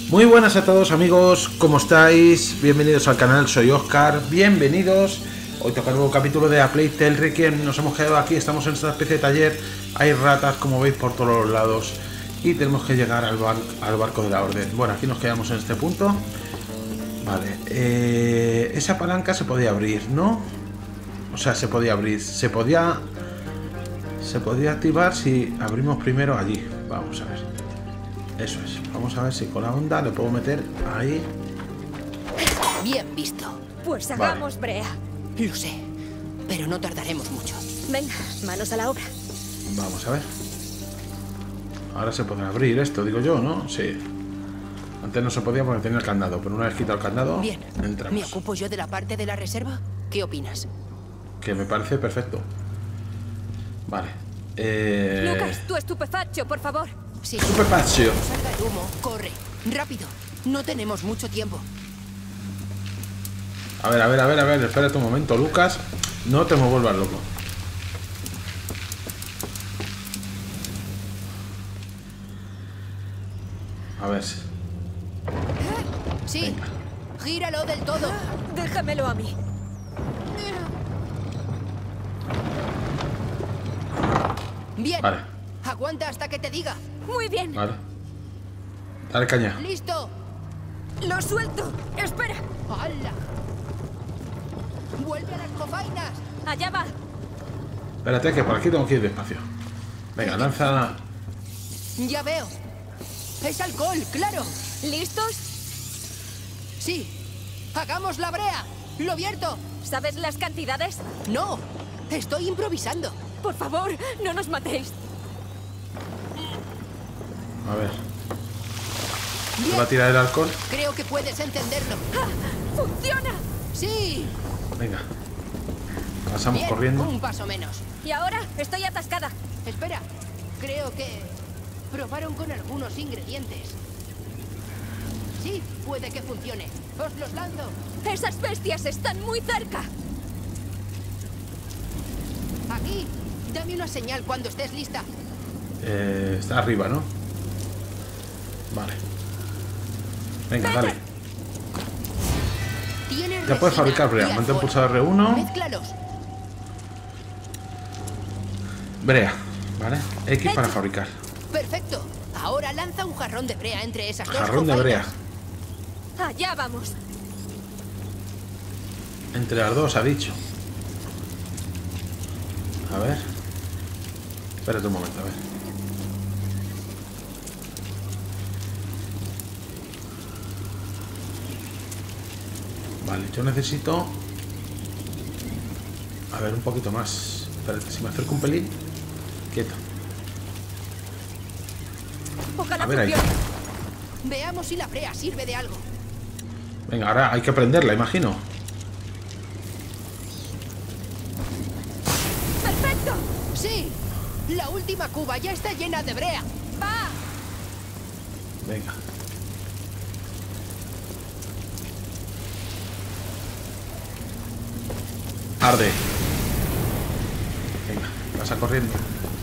Muy buenas a todos amigos, ¿cómo estáis? Bienvenidos al canal, soy Oscar, bienvenidos. Hoy toca un nuevo capítulo de A Plague Tale Requiem. Nos hemos quedado aquí, estamos en esta especie de taller. Hay ratas, como veis, por todos los lados. Y tenemos que llegar al barco de la orden. Bueno, aquí nos quedamos en este punto. Vale, esa palanca se podía abrir, ¿no? O sea, se podía abrir, se podía activar si abrimos primero allí. Vamos a ver. Eso es. Vamos a ver si con la onda le puedo meter ahí. Bien visto. Pues hagamos brea. Lo sé, pero no tardaremos mucho. Venga, manos a la obra. Vamos a ver. Ahora se podrá abrir esto, digo yo, ¿no? Sí. Antes no se podía porque tenía el candado, pero una vez quitado el candado, bien. entramos. ¿Me ocupo yo de la parte de la reserva? ¿Qué opinas? Que me parece perfecto. Vale. Lucas, tu estupefacio, por favor. Sí. Estupefacio. Salga el humo, corre. Rápido. No tenemos mucho tiempo. A ver, espérate un momento, Lucas. No te me vuelvas loco. A ver. Sí. Venga. Gíralo del todo. Déjamelo a mí. Bien. Vale. Aguanta hasta que te diga. Muy bien. Vale. Dale caña. ¡Listo! Lo suelto. Espera. ¡Hala! ¡Vuelve a las cofainas! Allá va. Espérate, que por aquí tengo que ir despacio. Venga, lanza. Ya veo. Es alcohol, claro. ¿Listos? Sí. ¡Hagamos la brea! ¡Lo vierto! ¿Sabes las cantidades? No. Estoy improvisando. Por favor, no nos matéis. A ver. Bien. ¿Se va a tirar el alcohol? Creo que puedes entenderlo. ¡Ah! ¡Funciona! ¡Sí! Venga. Pasamos Bien, corriendo. un paso menos. Y ahora estoy atascada. Espera, creo que probaron con algunos ingredientes. Sí, puede que funcione. Os los lanzo. Esas bestias están muy cerca. Aquí, dame una señal cuando estés lista. Está arriba, ¿no? Vale. Venga, dale. Tienes Ya puedes resina fabricar brea. y Mantén alcohol. pulsado R1. Mézclalos. Brea. ¿Vale? X para Hecho. fabricar. Perfecto. Ahora lanza un jarrón de brea entre esas dos Jarrón de brea. cofainas. Allá vamos. Entre las dos, ha dicho. A ver. Espérate un momento, a ver. Vale, yo necesito... A ver, un poquito más. Espérate, si me acerco un pelín. Quieto. Ojalá A ver ahí. funcione. Veamos si la brea sirve de algo. Venga, ahora hay que prenderla, imagino. ¡Perfecto! Sí, la última cuba ya está llena de brea. ¡Va! Venga. Arde. Venga, pasa corriendo.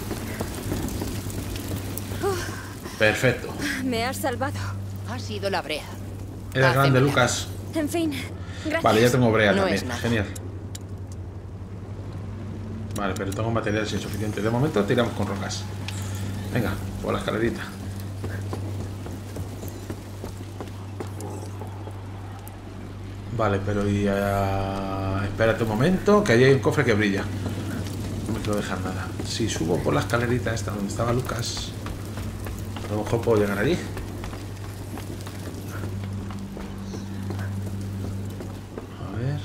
Perfecto. Me has salvado. Ha sido la brea. Eres Hace grande, milagros. Lucas. En fin, gracias. Vale, ya tengo brea No también. es nada. Genial. Vale, pero tengo materiales insuficientes. De momento tiramos con rocas. Venga, por la escalerita. Vale, pero y espérate un momento, que ahí hay un cofre que brilla. No me quiero dejar nada. Si subo por la escalerita esta donde estaba Lucas, a lo mejor puedo llegar allí. A ver.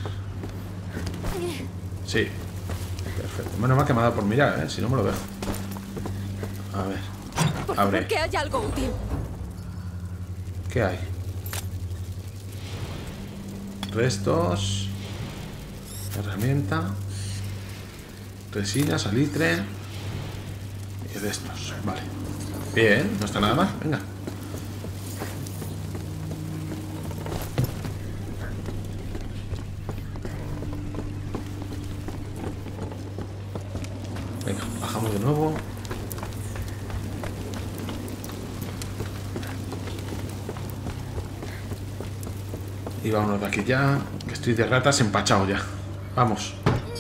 Sí. Perfecto. Menos mal que me ha dado por mirar, si no me lo dejo. A ver. Por Abre. favor, que haya algo útil. ¿Qué hay? Restos. Herramienta. Resina, salitre. Y de estos. Vale. Bien, no está nada más. Venga. Venga, bajamos de nuevo. Y vámonos de aquí ya, que estoy de ratas empachado ya. Vamos.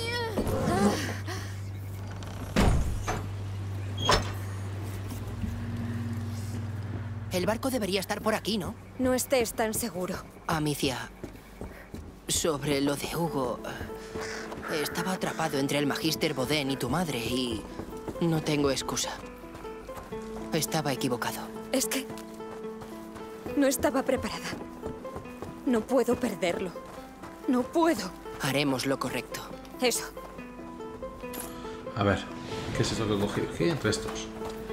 El barco debería estar por aquí, ¿no? No estés tan seguro. Amicia, sobre lo de Hugo... estaba atrapado entre el Magister Boden y tu madre y... no tengo excusa. Estaba equivocado. Es que... no estaba preparada. No puedo perderlo. No puedo. Haremos lo correcto. Eso. A ver, ¿qué es eso que he cogido aquí entre estos?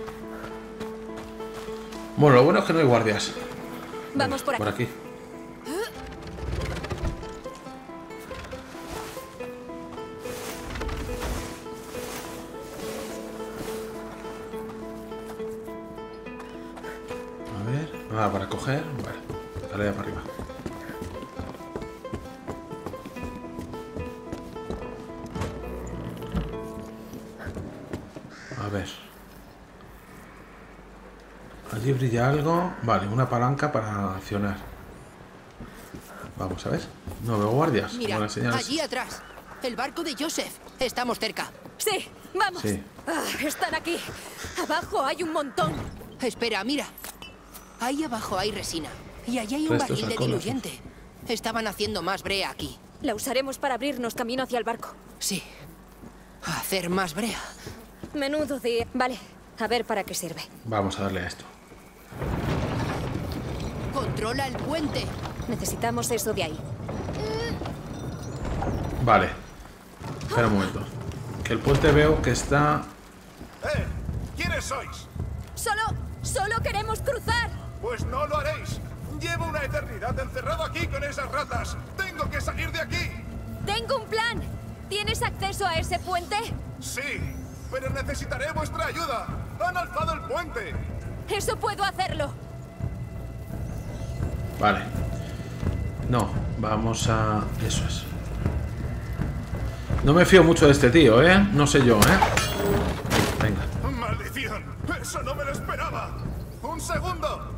Bueno, lo bueno es que no hay guardias. Vamos por aquí. Por aquí. A ver, nada para coger. Vale, dale ya para arriba. A ver. Allí brilla algo. Vale, una palanca para accionar. Vamos a ver. No veo guardias. Mira, Buenas señales. allí atrás. El barco de Joseph. Estamos cerca. Sí, vamos. Sí. Están aquí. Abajo hay un montón. Espera, mira. Ahí abajo hay resina. Y allí hay un Restos barril de alcohólicos. diluyente. Estaban haciendo más brea aquí. La usaremos para abrirnos camino hacia el barco. Sí. Hacer más brea. Menudo día. Vale, a ver para qué sirve. Vamos a darle a esto. Controla el puente. Necesitamos eso de ahí. Vale. Espera un momento. Que el puente veo que está... ¿Quiénes sois? Solo queremos cruzar. Pues no lo haréis. Llevo una eternidad encerrado aquí con esas ratas. Tengo que salir de aquí. Tengo un plan. ¿Tienes acceso a ese puente? Sí, pero necesitaré vuestra ayuda. Han alzado el puente. Eso puedo hacerlo. Vale. No, vamos a... Eso es. No me fío mucho de este tío, ¿eh? No sé yo, ¿eh? Venga. ¡Maldición! ¡Eso no me lo esperaba! ¡Un segundo!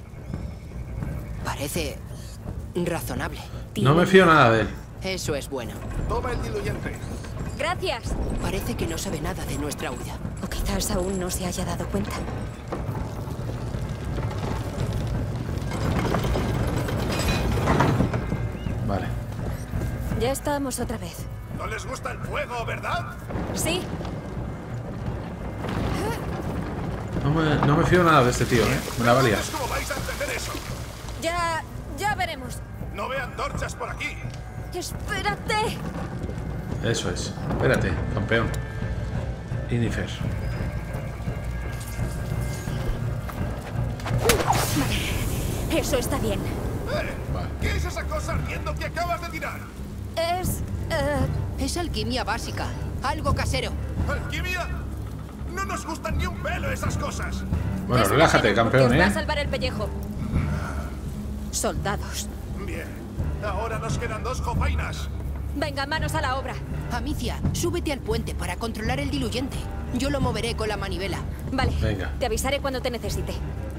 Parece razonable. No me fío nada de él. Eso es bueno. Toma el diluyente. Gracias. Parece que no sabe nada de nuestra huida. O quizás aún no se haya dado cuenta. Vale. Ya estamos otra vez. No les gusta el fuego, ¿verdad? Sí, No me fío nada de este tío, ¿eh? Me la va a liar. ¿Cómo vais a entender eso? ya veremos. No vean antorchas por aquí. Espérate. Eso es. Espérate, campeón. Inifer. Eso está bien. Vale. ¿Qué es esa cosa ardiendo que acabas de tirar? Es... Es alquimia básica. Algo casero. ¿Alquimia? No nos gustan ni un pelo esas cosas. Bueno, es relájate, una pena, campeón, porque os va a ¿eh? salvar el pellejo. Soldados. Bien. Ahora nos quedan 2 jofainas. Venga, manos a la obra. Amicia, súbete al puente para controlar el diluyente. Yo lo moveré con la manivela. Vale. Venga. Te avisaré cuando te necesite.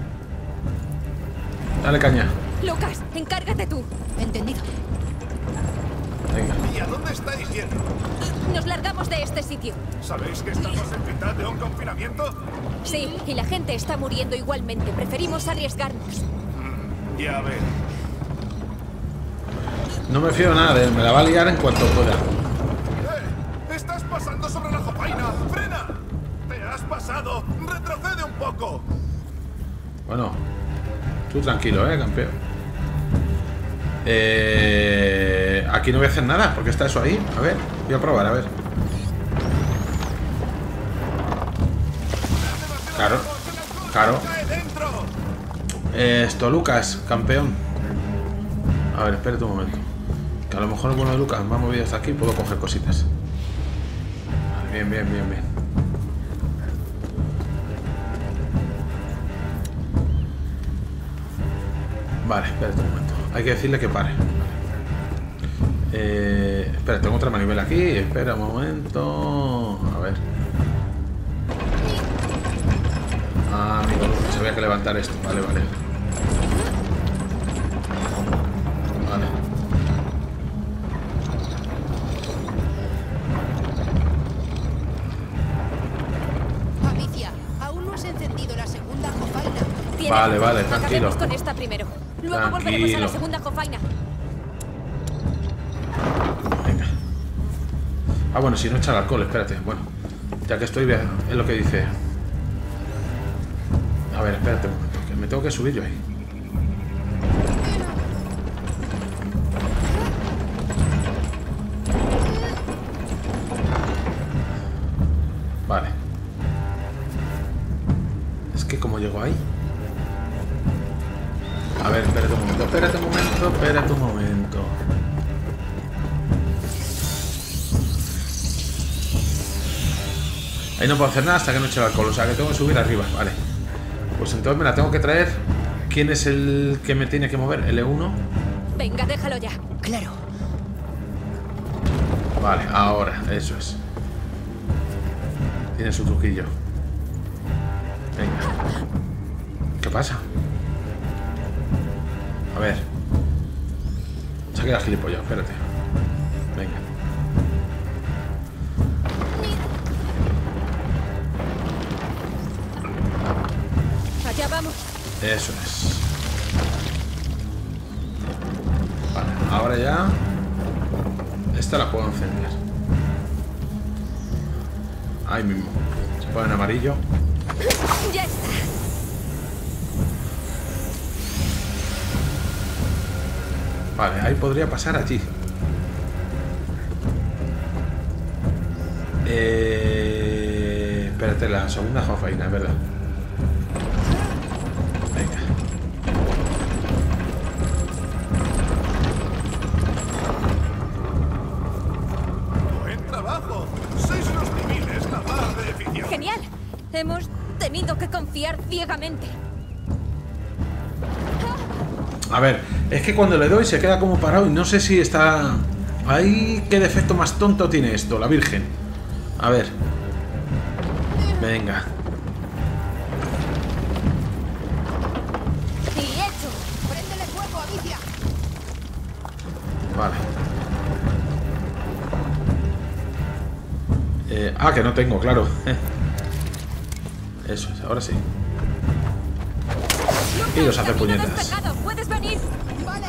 Dale caña. Lucas, encárgate tú. Entendido. Venga. ¿Y a dónde estáis yendo? Nos largamos de este sitio. ¿Sabéis que estamos en mitad de un confinamiento? Sí, y la gente está muriendo igualmente. Preferimos arriesgarnos. Ya ver. No me fío nada de él. Me la va a liar en cuanto pueda. ¡Estás pasando sobre la jofaina! ¡Frena! ¡Te has pasado! ¡Retrocede un poco! Bueno. Tú tranquilo, campeón. Aquí no voy a hacer nada, porque está eso ahí. A ver, voy a probar, a ver. Claro, claro. ¡Cae dentro! Esto, Lucas, campeón. A ver, espérate un momento. Que a lo mejor alguno de Lucas me ha movido hasta aquí, puedo coger cositas. Bien, bien, bien, bien. Vale, espérate un momento. Hay que decirle que pare. Espera, tengo otra manivela aquí. Espera un momento. A ver. Ah, amigo, se había que levantar esto. Vale, vale. Vale. viene. Vale, vale, tranquilo. Acabemos con esta primero. Luego volveremos a la segunda jofaina. Venga. Ah, bueno, si no echa el alcohol, espérate. Bueno, ya que estoy, es lo que dice. A ver, espérate un momento, que me tengo que subir yo ahí. Vale. Es que como llego ahí. A ver, espérate un momento, espérate un momento, espérate un momento. Ahí no puedo hacer nada hasta que no eche el alcohol, o sea que tengo que subir arriba, vale. Pues entonces me la tengo que traer. ¿Quién es el que me tiene que mover? ¿L1? Venga, déjalo ya. Claro. Vale, ahora, eso es. Tiene su truquillo. Venga. ¿Qué pasa? A ver. Se ha quedado gilipollas, espérate. Venga. Allá vamos. Eso es. Vale, ahora ya. Esta la puedo encender. Ahí mismo. Se pone en amarillo. Ya está. Vale, ahí podría pasar allí. Espérate, la segunda jofaina, es verdad. Venga. ¡Buen trabajo! ¡Sois unos civiles, la mar de eficiencia! Genial. Hemos tenido que confiar ciegamente. A ver, es que cuando le doy se queda como parado y no sé si está... Ahí, ¿qué defecto más tonto tiene esto? La Virgen. A ver. Venga. Y hecho. ¡Préndele fuego, Amicia! Vale. Que no tengo, claro. Eso es, ahora sí. Y los hace Camino puñetas. despejado. ¿Puedes venir? ¡Vale!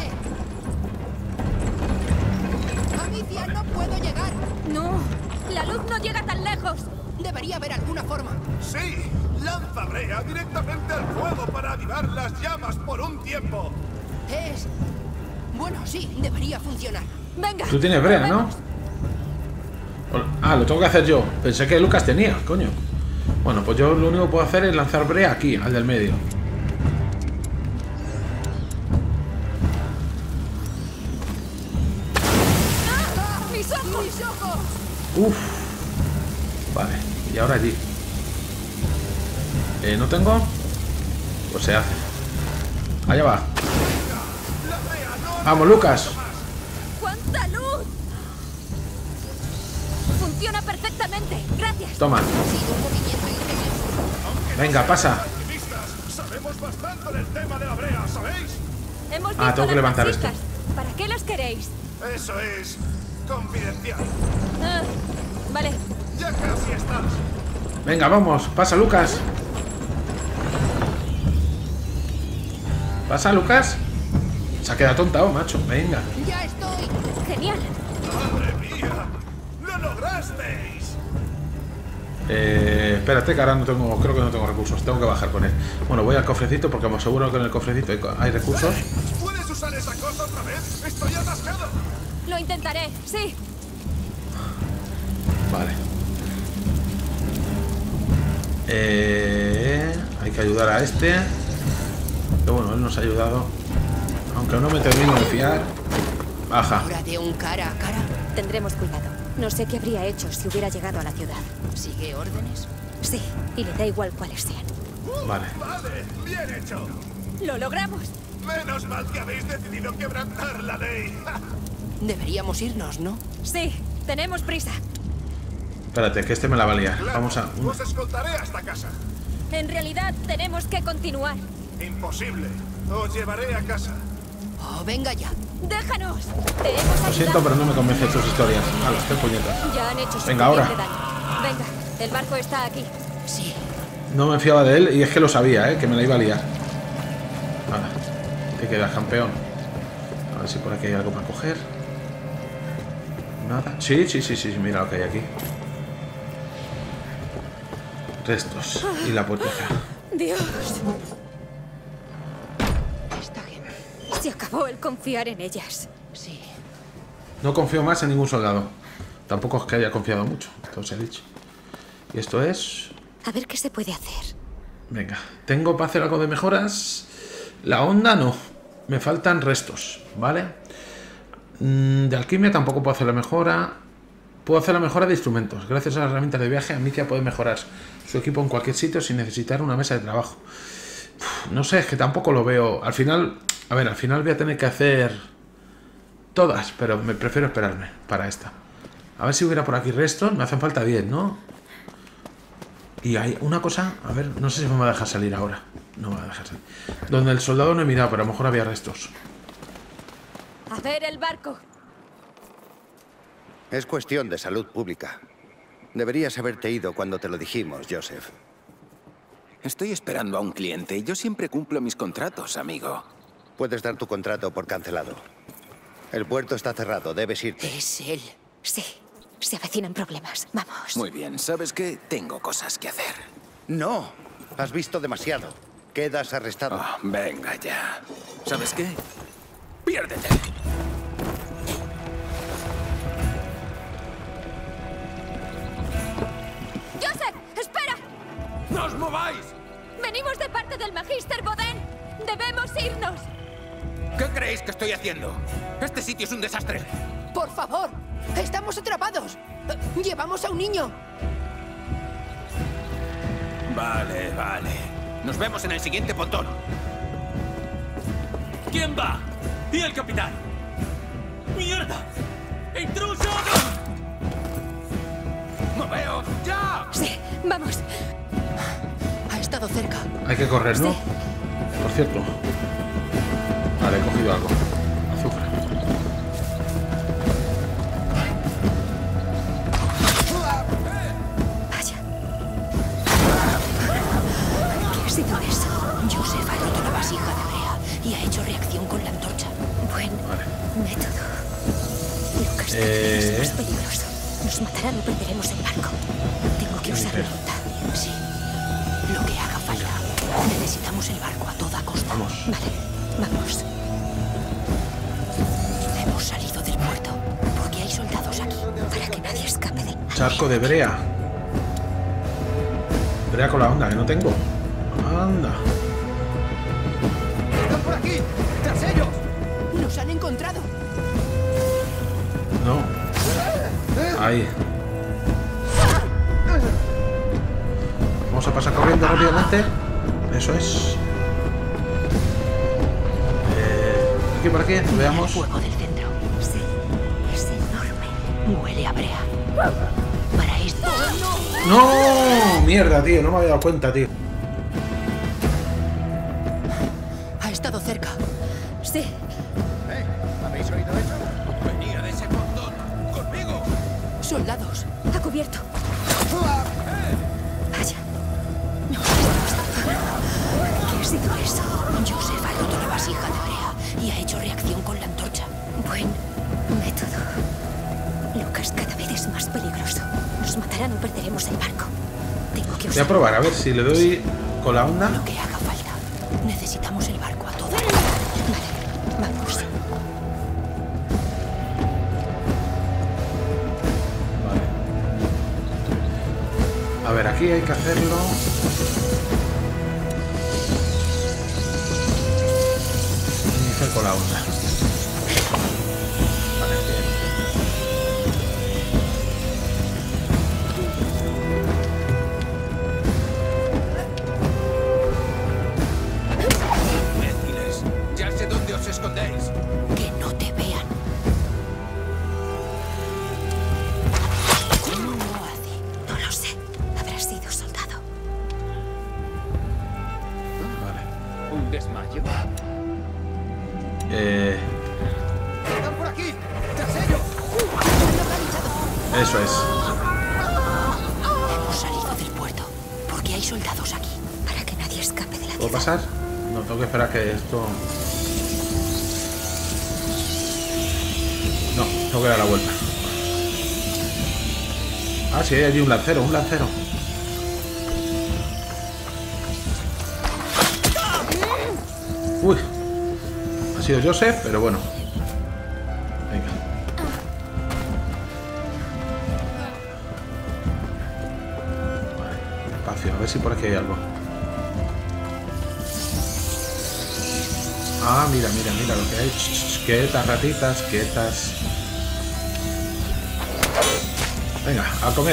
Amicia, no puedo llegar. No. La luz no llega tan lejos. Debería haber alguna forma. ¡Sí! ¡Lanza brea directamente al fuego para avivar las llamas por un tiempo! Es... Bueno, sí, debería funcionar. Venga. Tú tienes brea, ¿no? probemos. Ah, lo tengo que hacer yo. Pensé que Lucas tenía, coño. Bueno, pues yo lo único que puedo hacer es lanzar brea aquí, al del medio. ¡Ah! ¡Mis ojos! ¡Mis ojos! Uf. Vale, y ahora allí. ¿No tengo? Pues se hace. Allá va. Vamos, Lucas. ¡Cuánta luz! Funciona perfectamente. Gracias. Toma. Ha sido un movimiento ingenioso. Venga, pasa. Alquimistas, sabemos bastante del tema de la brea, ¿sabéis? Hemos visto tengo que las levantar vasijas. ¿Para qué las queréis? Eso es confidencial. Ah, vale. Ya casi estás. Venga, vamos. Pasa, Lucas. Pasa, Lucas. Se ha quedado tontado, macho. Venga. ¡Ya estoy! Genial. ¡Madre mía! ¡Lo lograsteis! Espérate que ahora no tengo, creo que no tengo recursos. Tengo que bajar con él. Bueno, voy al cofrecito porque me aseguro que en el cofrecito hay recursos. ¿Puedes usar esa cosa otra vez? ¡Estoy atascado! Lo intentaré. Sí. Vale. Hay que ayudar a este. Que bueno, él nos ha ayudado. Aunque no me termino de fiar. Baja. Ahora de un cara a cara. Tendremos cuidado. No sé qué habría hecho si hubiera llegado a la ciudad. ¿Sigue órdenes? Sí, y le da igual cuáles sean. Vale. Vale, bien hecho. ¡Lo logramos! Menos mal que habéis decidido quebrantar la ley. Deberíamos irnos, ¿no? Sí, tenemos prisa. Espérate, que este me la va a liar. Claro, Vamos a... Os escoltaré hasta casa. En realidad, tenemos que continuar. Imposible. Os llevaré a casa. Oh, venga ya. ¡Déjanos! Te hemos ayudado. Lo siento, pero no me convencen tus historias. A las 3 puñetas. Ya han hecho suficiente Venga, ahora. daño. Venga, el barco está aquí. Sí. No me fiaba de él y es que lo sabía, que me la iba a liar. Ahora, te quedas, campeón. A ver si por aquí hay algo para coger. Nada. Sí, mira lo que hay aquí. Restos. Y la puertita. Dios. Esta gente. Se acabó el confiar en ellas. Sí. No confío más en ningún soldado. Tampoco es que haya confiado mucho, todo se ha dicho. Y esto es... A ver qué se puede hacer. Venga, ¿tengo para hacer algo de mejoras? La onda no. Me faltan restos, ¿vale? De alquimia tampoco puedo hacer la mejora. Puedo hacer la mejora de instrumentos. Gracias a las herramientas de viaje, Amicia puede mejorar su equipo en cualquier sitio sin necesitar una mesa de trabajo. No sé, es que tampoco lo veo. Al final, a ver, al final voy a tener que hacer todas, pero me prefiero esperarme para esta. A ver si hubiera por aquí restos. Me hacen falta 10, ¿no? Y hay una cosa, a ver, no sé si me va a dejar salir ahora. No me va a dejar salir. Donde el soldado no he mirado, pero a lo mejor había restos. A ver el barco. Es cuestión de salud pública. Deberías haberte ido cuando te lo dijimos, Joseph. Estoy esperando a un cliente y yo siempre cumplo mis contratos, amigo. Puedes dar tu contrato por cancelado. El puerto está cerrado, debes irte. Es él. Sí, se avecinan problemas. Vamos. Muy bien, ¿sabes qué? Tengo cosas que hacer. No, has visto demasiado. Quedas arrestado. Oh, venga ya. ¿Sabes qué? ¡Piérdete! ¡Joseph! ¡Espera! ¡No os mováis! Venimos de parte del Magister Boden. ¡Debemos irnos! ¿Qué creéis que estoy haciendo? Este sitio es un desastre. ¡Por favor! ¡Estamos atrapados! ¡Llevamos a un niño! Vale, vale. Nos vemos en el siguiente pontón. ¿Quién va? ¿Y el capitán? ¡Mierda! ¡Intruso! ¡Moveos ya! Sí, vamos. Ha estado cerca. Hay que correr, ¿no? Por cierto. Vale, he cogido algo. Azúcar. Vaya. ¿Qué ha sido eso? Joseph ha roto la vasija de brea y ha hecho reacción con la antorcha. Buen Vale. método. Lucas, cada vez es más peligroso. Nos matarán o perderemos el barco. Tengo que usar la onda. Sí. Lo que haga falta. Necesitamos el barco a toda costa. Vamos. Vale, vamos. Hemos salido del puerto porque hay soldados aquí. Para que nadie escape de... Charco de brea. Brea con la onda, que no tengo. Anda. ¡Están por aquí! ¡Tras ellos! ¡Nos han encontrado! No. Ahí. Vamos a pasar corriendo rápidamente. Eso es. Aquí por aquí, El veamos. fuego del centro. Sí, es enorme. Huele a brea. Para esto... ¡No! Mierda, tío, no me había dado cuenta, tío. Ha estado cerca. Sí, ¿Habéis oído eso? Venía de ese pontón. ¡Conmigo! Soldados. ha cubierto. Vaya. No, ¿qué ha sido eso? Joseph ha roto la vasija de brea y ha hecho reacción con la antorcha. Buen método. Lucas cada vez es más peligroso. Nos matarán o perderemos el barco. Tengo que Voy a usar... probar, a ver si le doy con la onda. Lo que haga falta. Necesitamos el barco a toda. Vale, vamos. Vale. A ver, aquí hay que hacerlo. Iniciar con la onda. Vale, bien. Imbéciles. Ya sé dónde os escondéis. Que no te vean. ¿Cómo lo hace? No lo sé. Habrá sido soldado. Vale. Un desmayo. ¡Están por aquí! ¡Tras ellos! Eso es. Hemos salido del puerto porque hay soldados aquí. Para que nadie escape de la ¿Puedo ciudad. pasar? No, tengo que esperar que esto... No, tengo que dar la vuelta. Ah, sí, hay allí un lancero, un lancero. Uy. Ha sido Joseph, pero bueno. Venga. Vale, espacio, a ver si por aquí hay algo. Ah, mira, mira, mira lo que hay. Quietas, ratitas, quietas. Venga, a comer.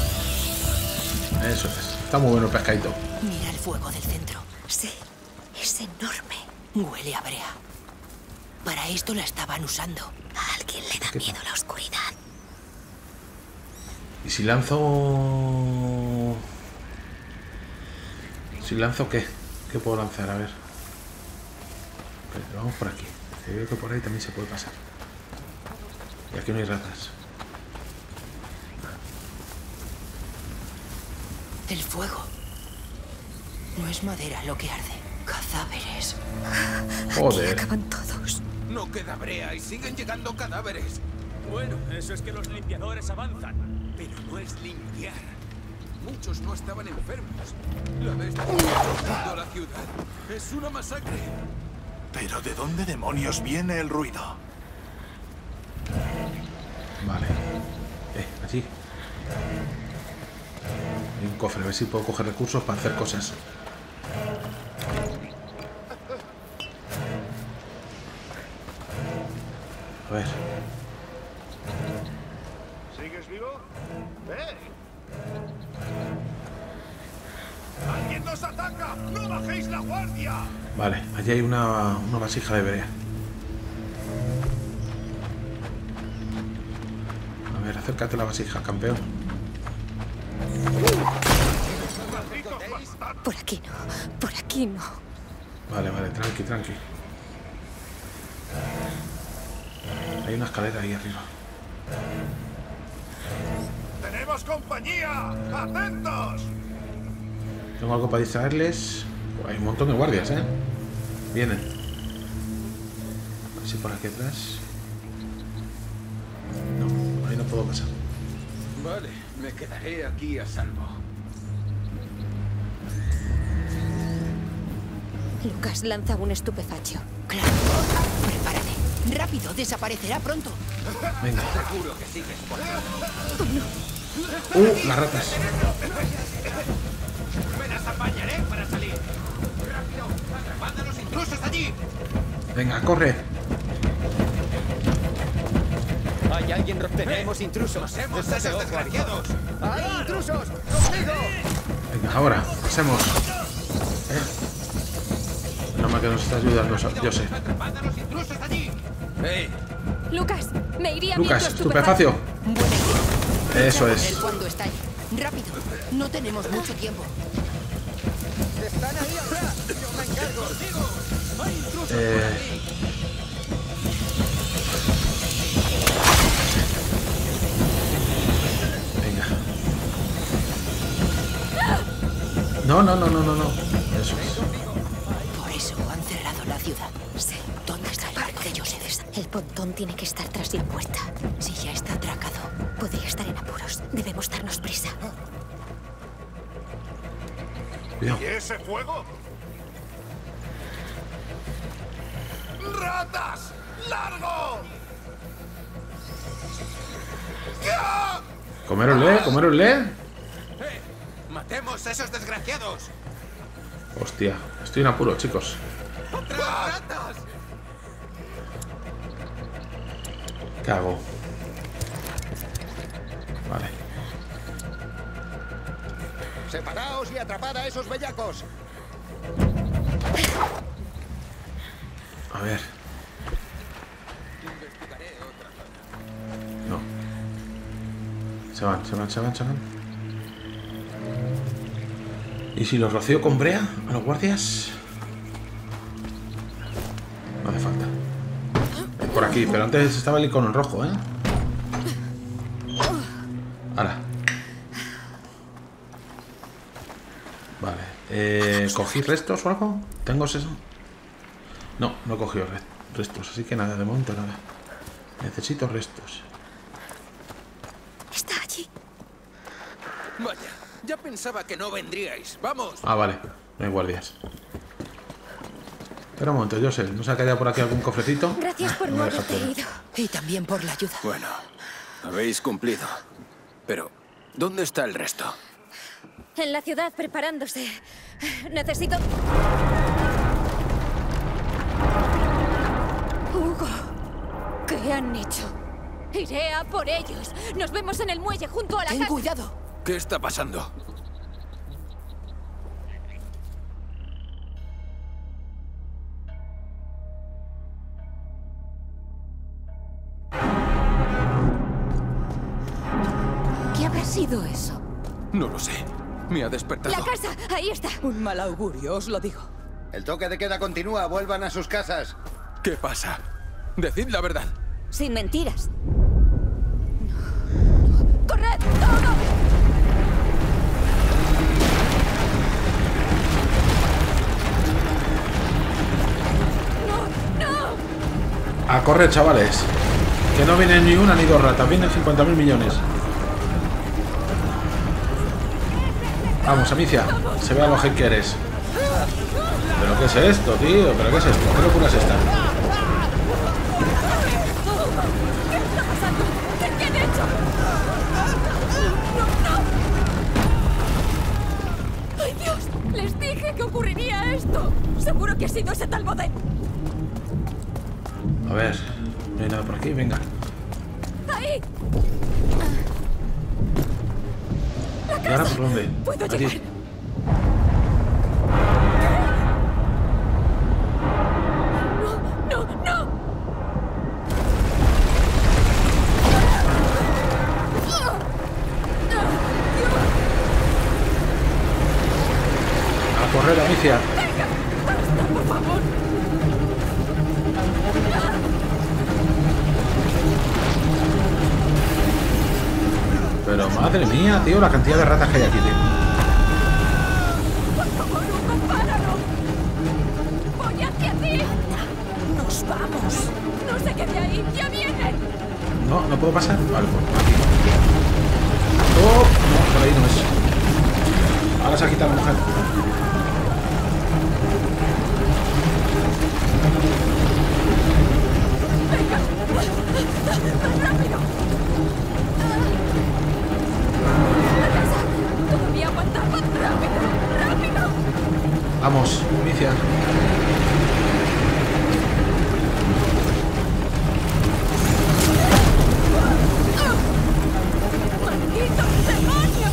Eso es. Está muy bueno el pescadito. Mira el fuego del centro. Sí, es enorme. Huele a brea. Para esto la estaban usando. A alguien le da miedo la oscuridad. ¿Y si lanzo...? ¿Si lanzo qué? ¿Qué puedo lanzar? A ver. Pero vamos por aquí. Que veo que por ahí también se puede pasar. Y aquí no hay ratas. El fuego. No es madera lo que arde. Cadáveres. Joder. Acaban todos. No queda brea y siguen llegando cadáveres. Bueno, eso es que los limpiadores avanzan. Pero no es limpiar. Muchos no estaban enfermos. La bestia está toda la ciudad. Es una masacre. ¿Pero de dónde demonios viene el ruido? Vale. Allí. Hay un cofre, a ver si puedo coger recursos para hacer cosas. A ver. ¿Sigues vivo? ¡Alguien nos ataca! ¡No bajéis la guardia! Vale, allí hay una vasija de brea. A ver, acércate a la vasija, campeón. Por aquí no, por aquí no. Vale, vale, tranqui, tranqui. Hay una escalera ahí arriba. ¡Tenemos compañía! ¡Atentos! ¿Tengo algo para distraerles? Hay un montón de guardias, ¿eh? Vienen. A ver si por aquí atrás. No, ahí no puedo pasar. Vale, me quedaré aquí a salvo. Lucas lanza un estupefacio. Claro. Prepárate. Rápido, desaparecerá pronto. Venga. Seguro que sigues por ahí. Las ratas. Me las apañaré para salir. ¡Rápido! ¡Atrapad a los intrusos allí! Venga, corre. Hay alguien. Tenemos intrusos. ¡Hemos a esos desgraciados! ¡Hay intrusos! ¡Conmigo! Venga, ahora, pasemos. No más que nos está ayudando, yo sé. ¡Atrapad a los intrusos allí! ¡Hey! Lucas, me iría bien Lucas, tu estupefacio. Buena idea. Eso Lucha con es. él cuando estalle. Rápido. No tenemos mucho tiempo. ¡Están ahí atrás! ¡Yo me encargo! ¡Hay intrusos! Venga. No, no, no, no, no, no. Eso es. Por eso han cerrado la ciudad. Sí. ¿Dónde está el barco de Joseph? El pontón tiene que estar tras la puerta. Si ya está atracado. Podría estar en apuros. Debemos darnos prisa. Cuidado. ¿Y ese fuego? ¡Ratas! ¡Largo! ¡Ya! Comérosle. ¡Matemos a esos desgraciados! Hostia, estoy en apuro, chicos. ¡Otras ratas! ¿Qué hago? Vale. Separaos y atrapad a esos bellacos. A ver. Investigaré otra zona. No. Se van. ¿Y si los rocío con brea a los guardias? No hace falta. Por aquí, pero antes estaba el icono en rojo, ¿eh? Ahora. Vale. ¿Cogí restos o algo? ¿Tengo eso? No, no he cogido restos, así que nada, de momento nada. Necesito restos. Está allí. Vaya, ya pensaba que no vendríais. ¡Vamos! Ah, vale, no hay guardias. Espera un momento, Joseph, ¿no se ha caído por aquí algún cofrecito? Gracias por No no me deja haberte fuera. ido. Y también por la ayuda. Bueno, habéis cumplido. Pero, ¿dónde está el resto? En la ciudad preparándose. Necesito... Hugo, ¿qué han hecho? Iré a por ellos. Nos vemos en el muelle junto a la ¡Ten casa. cuidado! ¿Qué está pasando? ¿Qué habrá sido eso? No lo sé. Me ha despertado. ¡La casa! Ahí está. Un mal augurio, os lo digo. El toque de queda continúa. Vuelvan a sus casas. ¿Qué pasa? Decid la verdad. Sin mentiras. ¡Corred! ¡Todo! ¡No! ¡No! A correr, chavales. Que no vienen ni una ni dos ratas, vienen 50.000 millones. Vamos, Amicia, se ve a lo que eres. ¿Pero qué es esto, tío? ¿Pero qué es esto? ¿Qué locura es esta? ¿Qué está pasando? ¿Qué han hecho? ¡No! ¡Ay, Dios! Les dije que ocurriría esto. Seguro que ha sido ese tal Boden. A ver, no hay nada por aquí, venga. ¡Ahí! ¿Y ahora por dónde? ¡Puedo Allí. llegar! ¡No! ¡No! ¡No! A correr, Amicia. ¡Por favor! Pero madre mía, tío, la cantidad de ratas que hay aquí, tío. ¡Por favor, Hugo, páralo! ¡Voy hacia ti! ¡Nos vamos! ¡No se quede ahí! ¡Ya viene! No, no puedo pasar. Vale, pues aquí. Oh, no, por ahí no es. Ahora se ha quitado la mujer. ¡Rápido! ¡La casa! ¡Todavía aguantamos! ¡Rápido! ¡Rápido! Vamos, Amicia. ¡Maldito demonio!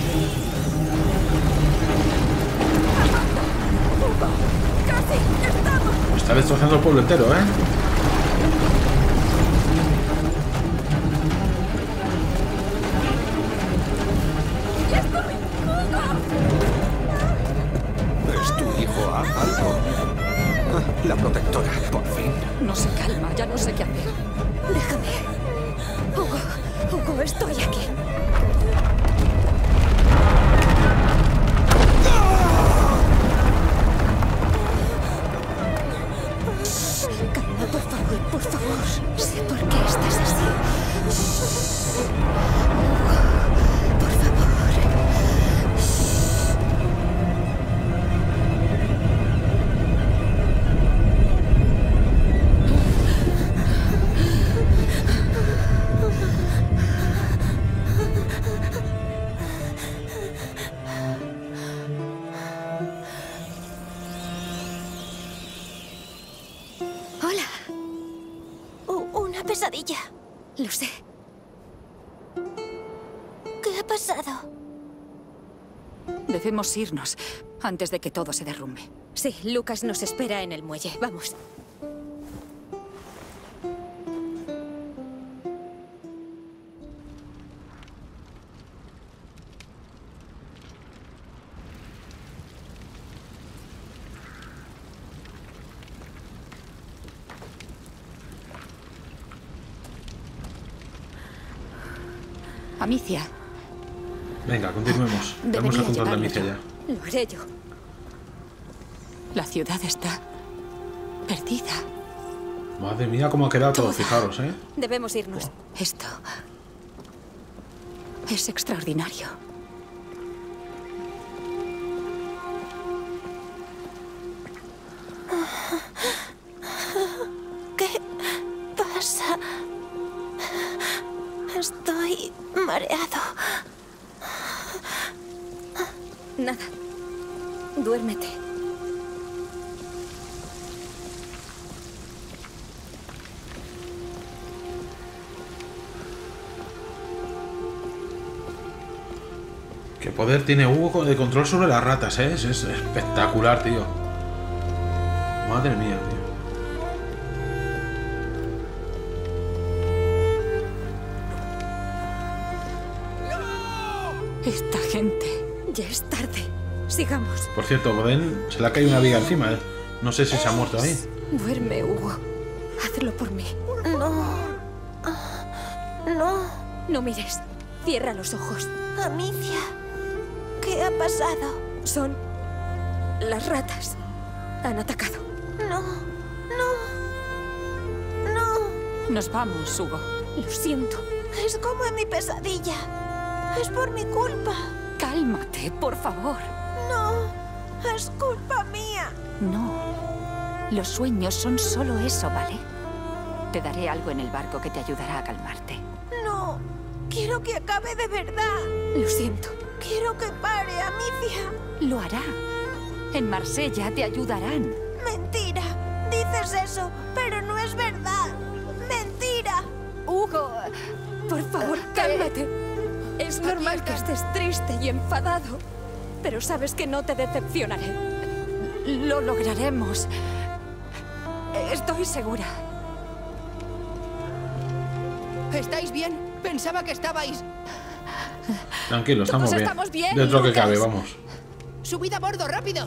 ¡Hugo! ¡Casi! ¡Estamos! Está destrozando el pueblo entero, ¿eh? ¡Ya estoy! ¡Hugo! ¿Es tu hijo? Haz algo. La protectora, por fin. No se calma, ya no sé qué hacer. Déjame. Hugo, Hugo, estoy aquí. Calma, por favor, por favor. Sé por qué estás así. Hugo, por favor. Hola. Una pesadilla. Lo sé. ¿Qué ha pasado? Debemos irnos antes de que todo se derrumbe. Sí, Lucas nos espera en el muelle. Vamos. Amicia, Venga, continuemos. Tenemos debería el control de llevarlo Amicia yo. ya. Lo haré yo. La ciudad está perdida. Madre mía, cómo ha quedado todo, fijaros, ¿eh? Debemos irnos. Esto es extraordinario. ¿Qué pasa? Estoy mareado. Nada. Duérmete. Qué poder tiene Hugo de control sobre las ratas, ¿eh? Es espectacular, tío. Madre mía, tío. Esta gente. Ya es tarde. Sigamos. Por cierto, Boden se le ha caído una viga encima, ¿eh? No sé si se ha muerto ahí. Duerme, Hugo. Hazlo por mí. No. No. No mires. Cierra los ojos. Amicia, ¿qué ha pasado? Son las ratas. Han atacado. No. No. No. Nos vamos, Hugo. Lo siento. Es como en mi pesadilla. Es por mi culpa. Cálmate, por favor. No. Es culpa mía. No. Los sueños son solo eso, ¿vale? Te daré algo en el barco que te ayudará a calmarte. No. Quiero que acabe de verdad. Lo siento. Quiero que pare, Amicia. Lo hará. En Marsella te ayudarán. Mentira. Dices eso, pero no es verdad. Mentira. Hugo, Por favor, cálmate. Es normal que estés triste y enfadado, pero sabes que no te decepcionaré. lo lograremos. Estoy segura. ¿Estáis bien? Pensaba que estabais... Tranquilo, estamos Todos bien. estamos bien, Dentro que Lucas. cabe, vamos. ¡Subid a bordo, rápido!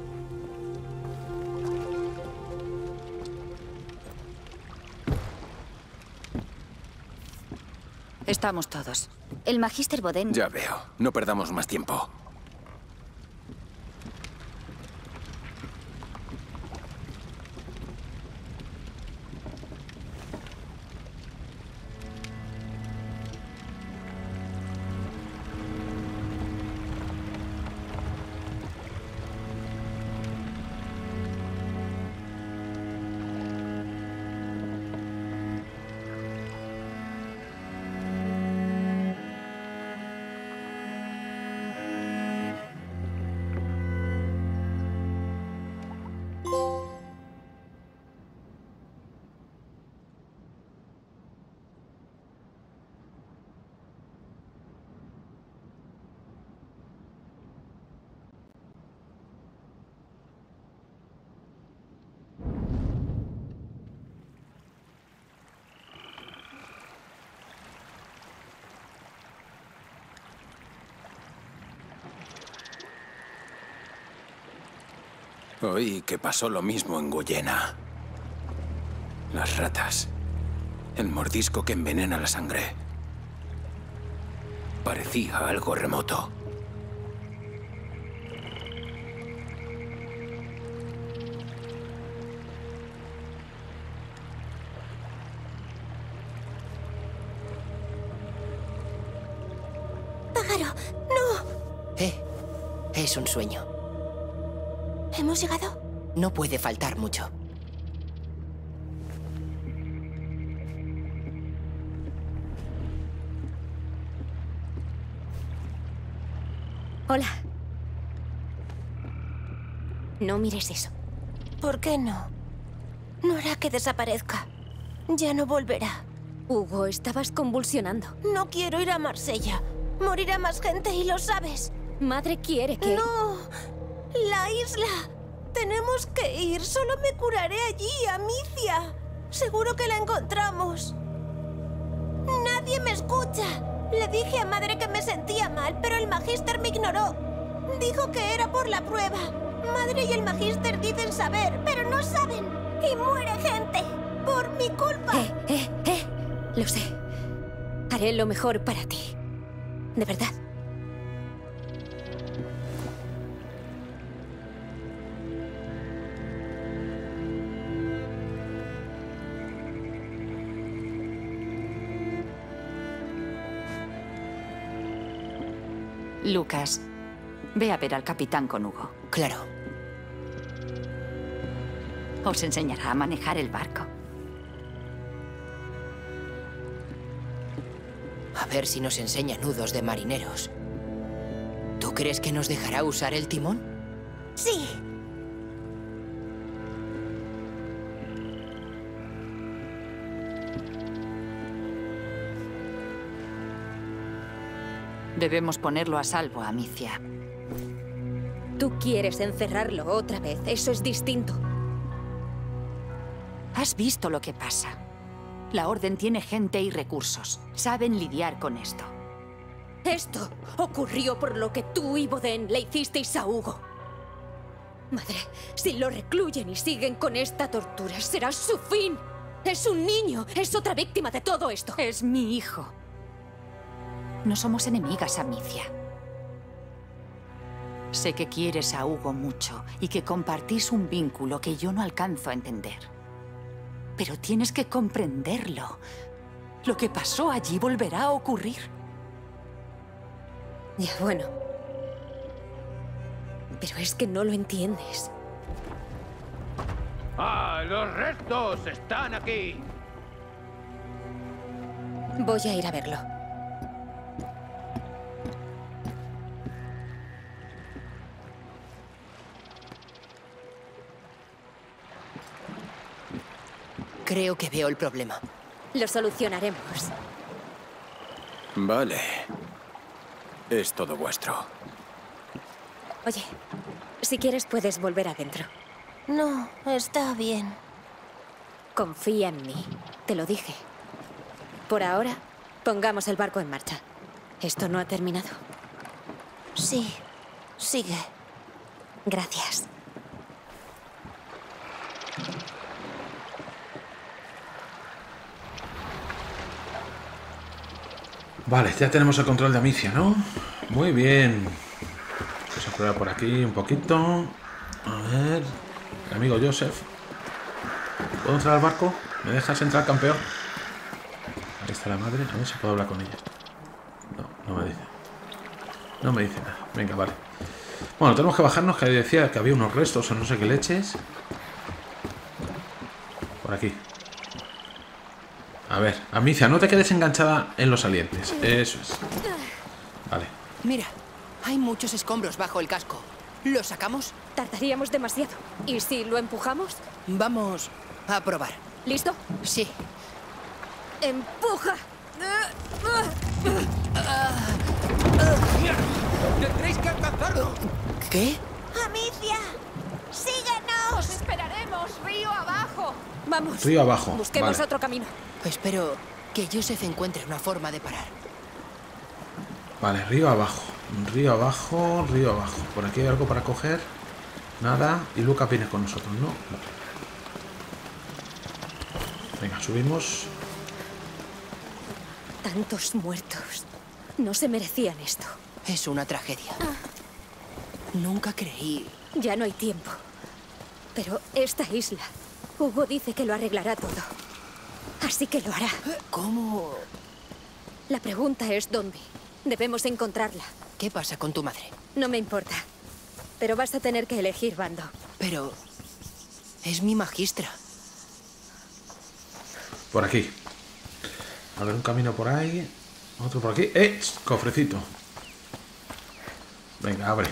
Estamos todos. El Magister Boden... Ya veo. No perdamos más tiempo. Oí que pasó lo mismo en Guyena. Las ratas. El mordisco que envenena la sangre. Parecía algo remoto. ¡Pájaro! ¡No! Es un sueño. ¿Hemos llegado? No puede faltar mucho. Hola. No mires eso. ¿Por qué no? No hará que desaparezca. Ya no volverá. Hugo, estabas convulsionando. No quiero ir a Marsella. Morirá más gente y lo sabes. Madre quiere que... ¡No! ¡La isla! Tenemos que ir. Solo me curaré allí, Amicia. Seguro que la encontramos. Nadie me escucha. Le dije a Madre que me sentía mal, pero el Magister me ignoró. Dijo que era por la prueba. Madre y el Magister dicen saber, pero no saben. Y muere gente. Por mi culpa. Lo sé. Haré lo mejor para ti. De verdad. Lucas, ve a ver al capitán con Hugo. Claro. Os enseñará a manejar el barco. A ver si nos enseña nudos de marineros. ¿Tú crees que nos dejará usar el timón? Sí. Debemos ponerlo a salvo, Amicia. Tú quieres encerrarlo otra vez. Eso es distinto. ¿Has visto lo que pasa? La Orden tiene gente y recursos. Saben lidiar con esto. Esto ocurrió por lo que tú y Boden le hicisteis a Hugo. Madre, si lo recluyen y siguen con esta tortura, será su fin. Es un niño. Es otra víctima de todo esto. Es mi hijo. No somos enemigas, Amicia. Sé que quieres a Hugo mucho y que compartís un vínculo que yo no alcanzo a entender. Pero tienes que comprenderlo. Lo que pasó allí volverá a ocurrir. Ya, bueno. Pero es que no lo entiendes. ¡Ah, los restos están aquí! Voy a ir a verlo. Creo que veo el problema. Lo solucionaremos. Vale. Es todo vuestro. Oye, si quieres puedes volver adentro. No, está bien. Confía en mí. Te lo dije. Por ahora, pongamos el barco en marcha. Esto no ha terminado. Sí, sigue. Gracias. Vale, ya tenemos el control de Amicia, ¿no? Muy bien. Vamos a probar por aquí un poquito. A ver. El amigo Joseph. ¿Puedo entrar al barco? ¿Me dejas entrar, campeón? Ahí está la madre. A ver si puedo hablar con ella. No, no me dice. No me dice nada. Venga, vale. Bueno, tenemos que bajarnos, que decía que había unos restos o no sé qué leches. Por aquí. A ver, Amicia, no te quedes enganchada en los salientes. Eso es. Vale. Mira, hay muchos escombros bajo el casco. ¿Lo sacamos? Tardaríamos demasiado. ¿Y si lo empujamos? Vamos a probar. ¿Listo? Sí. ¡Empuja! ¡Tendréis que alcanzarlo! ¿Qué? ¡Amicia! ¡Síguenos! ¡Os esperaremos río abajo! Vamos. Río abajo. Busquemos Vale. otro camino. Espero que Joseph encuentre una forma de parar. Vale, río abajo. Río abajo, río abajo. Por aquí hay algo para coger. Nada. Y Lucas viene con nosotros, ¿no? Vale. Venga, subimos. Tantos muertos. No se merecían esto. Es una tragedia. Nunca creí... Ya no hay tiempo. Pero esta isla... Hugo dice que lo arreglará todo. Así que lo hará. ¿Cómo? La pregunta es ¿dónde? Debemos encontrarla. ¿Qué pasa con tu madre? No me importa. Pero vas a tener que elegir bando. Pero... es mi magistra. Por aquí. A ver, un camino por ahí. Otro por aquí. ¡Eh! Cofrecito. Venga, abre.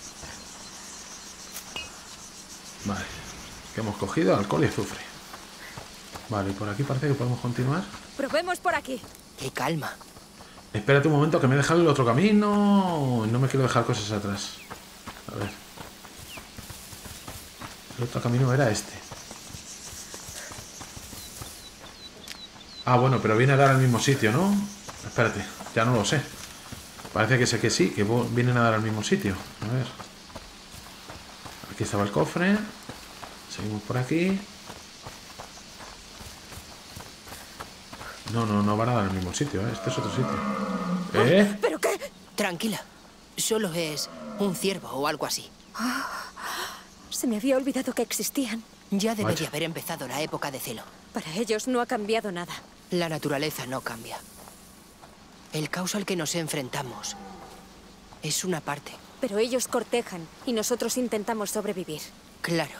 Vale. Que hemos cogido alcohol y azufre. Vale, y por aquí parece que podemos continuar. Probemos por aquí. ¡Qué calma! Espérate un momento, que me he dejado el otro camino. No me quiero dejar cosas atrás. A ver. El otro camino era este. Ah, bueno, pero viene a dar al mismo sitio, ¿no? Espérate, ya no lo sé. Parece que sí, que vienen a dar al mismo sitio. A ver. Aquí estaba el cofre. Seguimos por aquí. No van a dar al mismo sitio, ¿eh? Este es otro sitio. ¿Eh? ¿Pero qué? Tranquila. Solo es un ciervo o algo así. Se me había olvidado que existían. Ya debería Vaya. haber empezado la época de celo. Para ellos no ha cambiado nada. La naturaleza no cambia. El caos al que nos enfrentamos Es una parte. Pero ellos cortejan y nosotros intentamos sobrevivir. Claro.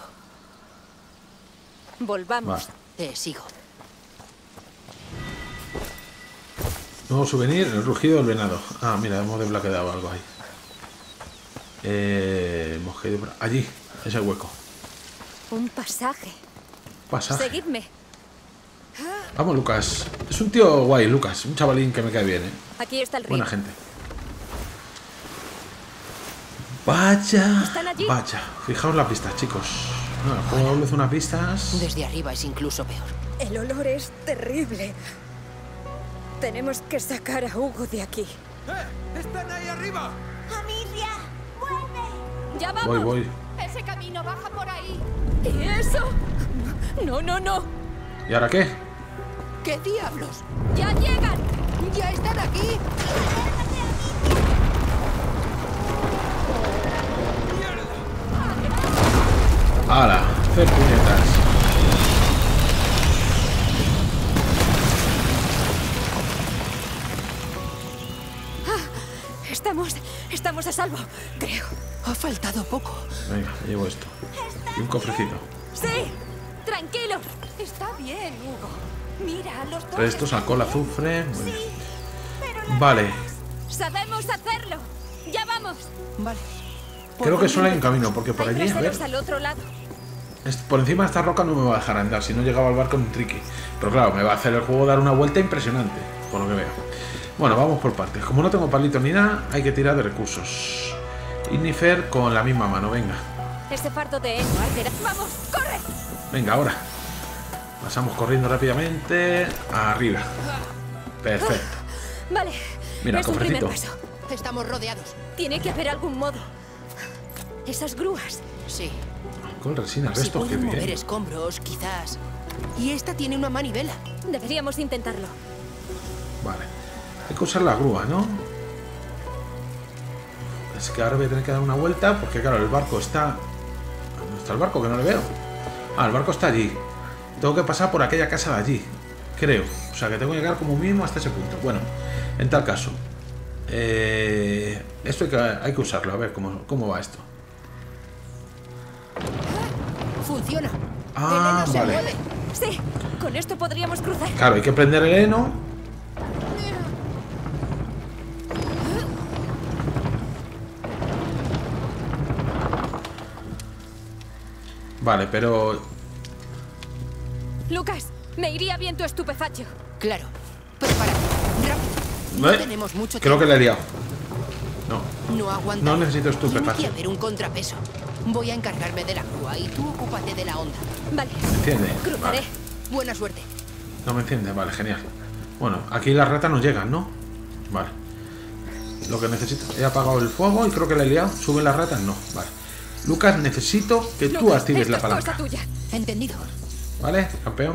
Volvamos. Te sigo. Nuevo souvenir, el rugido del venado. Ah, mira, hemos desbloqueado algo ahí. Hemos caído por allí, ese hueco. Un pasaje. Pasaje. Seguidme. Vamos, Lucas. Es un tío guay, Lucas. Un chavalín que me cae bien, ¿eh? Aquí está el río. Buena gente. Vaya. ¿Están allí? Vaya. Fijaos la pista, chicos. No, el juego luce unas pistas. Desde arriba es incluso peor. El olor es terrible. Tenemos que sacar a Hugo de aquí. ¡Están ahí arriba! ¡Amicia! ¡Vuelve! ¡Ya vamos! Voy. Ese camino baja por ahí. ¿Y eso? No, no, no. ¿Y ahora qué? ¿Qué diablos? ¡Ya llegan! ¡Ya están aquí! ¡Hala! Hacer puñetas. Estamos a salvo, creo. Ha faltado poco. Venga, llevo esto. Y un cofrecito. ¡Sí! ¡Tranquilo! Está bien, Hugo. Mira, los dos... Restos, alcohol, azufre... Muy bien. Vale. ¡Sabemos hacerlo! ¡Ya vamos! Vale. Creo que solo hay un camino, porque por Hay allí, a ver... traseros al otro lado. Por encima de esta roca no me va a dejar andar, si no llegaba al barco en tricky. Pero claro, me va a hacer el juego dar una vuelta impresionante, por lo que veo. Bueno, vamos por partes. Como no tengo palitos ni nada, hay que tirar de recursos. Innifer con la misma mano, venga. Ese fardo de Eno arderá. ¡Vamos, corre! Venga, ahora. Pasamos corriendo rápidamente. Arriba. Perfecto. Vale. Mira, es un primer cofrecito. paso. Estamos rodeados. Tiene que haber algún modo. Esas grúas. Sí. Con resina, Si resto, qué pueden mover bien. escombros, quizás. Y esta tiene una manivela. Deberíamos intentarlo. Vale. Hay que usar la grúa, ¿no? Es que ahora voy a tener que dar una vuelta porque, claro, el barco está... ¿Dónde está el barco? Que no le veo. Ah, el barco está allí. Tengo que pasar por aquella casa de allí. Creo. O sea, que tengo que llegar como mínimo hasta ese punto. Bueno, en tal caso. Esto hay que usarlo. A ver cómo va esto. Funciona. Ah, el heno vale. se mueve. Sí, con esto podríamos cruzar. Claro, hay que prender el heno. Vale, pero... Lucas, me iría bien tu estupefacio. Claro. Prepárate. Rápido. No tenemos mucho Creo tiempo. que le he liado. No. No aguanta. No necesito Tiene que estupefacio. haber un contrapeso. Voy a encargarme de la grúa y tú ocúpate de la onda. Vale. ¿Me entiende? Cruzaré. Vale. Buena suerte. No me entiende, vale, genial. Bueno, aquí las ratas no llegan, ¿no? Vale. Lo que necesito... He apagado el fuego y creo que le he liado. ¿Suben las ratas? No, vale. Lucas, necesito que tú Lucas, actives esto la es cosa palanca. tuya. Entendido. ¿Vale? Campeón.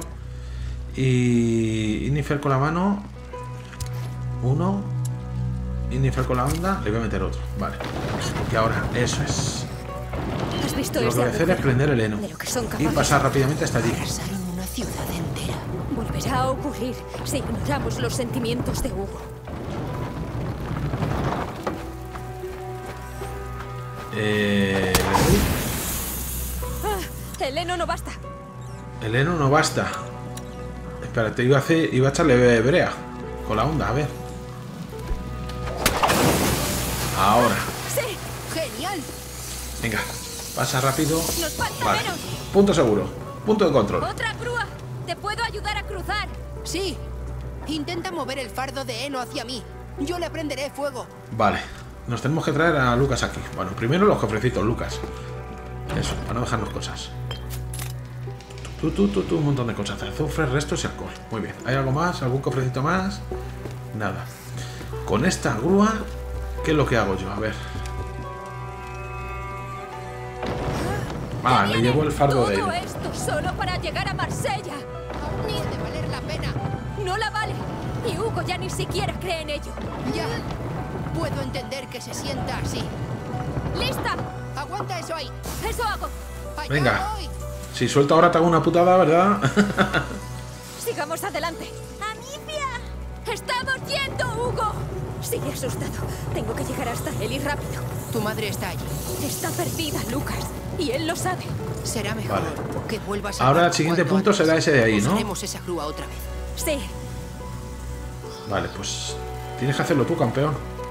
Y... Innifer con la mano. Uno. Innifer con la onda. Le voy a meter otro. Vale. Y ahora, eso es. ¿Has visto Lo que ese voy a hacer es agujero? prender el heno. De lo que son Y capaces. pasar rápidamente hasta allí. Arrasaron una ciudad entera. Volverá a ocurrir si ignoramos los sentimientos de Hugo. El heno no basta. El heno no basta. Espérate, iba a echarle brea con la onda, a ver. Ahora. Sí, ¡Genial! Venga, pasa rápido. nos falta Vale. menos. Punto seguro. Punto de control. Otra grúa. Te puedo ayudar a cruzar. Sí. Intenta mover el fardo de heno hacia mí. Yo le prenderé fuego. Vale. Nos tenemos que traer a Lucas aquí. Bueno, primero los cofrecitos, Lucas. Eso, para no dejarnos cosas. Un montón de cosas. Azufre, restos y alcohol. Muy bien. ¿Hay algo más? ¿Algún cofrecito más? Nada. Con esta grúa, ¿qué es lo que hago yo? A ver. Ah, le llevo el fardo de Todo él. esto solo para llegar a Marsella. Aún no de valer la pena. No la vale. Y Hugo ya ni siquiera cree en ello. Ya. Puedo entender que se sienta así. ¡Lista! Aguanta eso ahí. Eso hago. Allá Venga. voy. Si suelto ahora te hago una putada, ¿verdad? Sigamos adelante. ¡Amicia! ¡Estamos yendo, Hugo! Sigue asustado. Tengo que llegar hasta él y rápido. Tu madre está allí. Está perdida, Lucas. Y él lo sabe. Será mejor que vuelvas a... Ahora el siguiente punto será ese de ahí, ¿no? Usaremos esa grúa otra vez. Sí. Vale, pues tienes que hacerlo tú, campeón.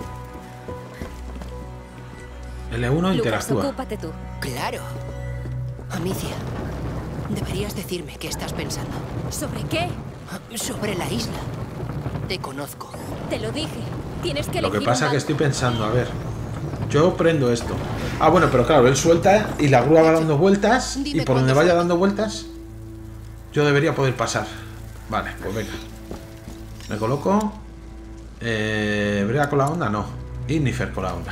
L1 Lucas, interactúa. ocúpate tú. Claro. Amicia, deberías decirme qué estás pensando. ¿Sobre qué? Sobre la isla. Te conozco. Te lo dije. Tienes que Lo elegir que pasa un es que bando. estoy pensando, a ver. Yo prendo esto. Ah, bueno, pero claro, él suelta y la grúa va dando vueltas. Y por donde vaya dando vueltas, yo debería poder pasar. Vale, pues venga. Me coloco. Brea con la onda, no. Ignifer con la onda.